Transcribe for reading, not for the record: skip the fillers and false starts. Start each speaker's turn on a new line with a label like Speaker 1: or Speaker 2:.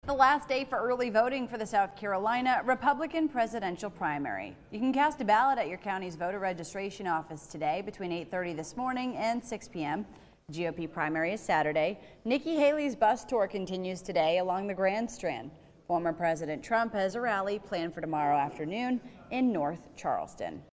Speaker 1: The last day for early voting for the South Carolina Republican presidential primary. You can cast a ballot at your county's voter registration office today between 8:30 this morning and 6 p.m. The GOP primary is Saturday. Nikki Haley's bus tour continues today along the Grand Strand. Former President Trump has a rally planned for tomorrow afternoon in North Charleston.